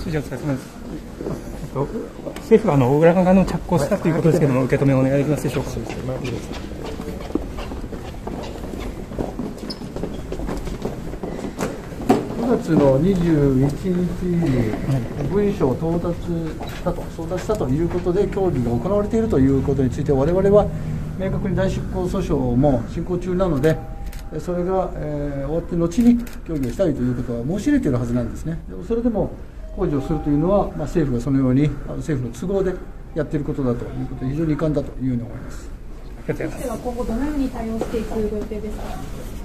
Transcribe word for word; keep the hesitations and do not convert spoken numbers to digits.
以上お疲れ様です。政府があの裏側の着工したということですけれども、受け止めをお願いできますでしょうか。 くがつのにじゅういちにちに文書を到達したと、送達したということで、協議が行われているということについて、我々は明確に代執行訴訟も進行中なので、それが、えー、終わって後に協議をしたいということは申し入れているはずなんですね。でもそれでも工事をするというのは、まあ、政府がそのように政府の都合でやっていることだということで、非常に遺憾だというふうに思います。 今後どのように対応していくご予定ですか。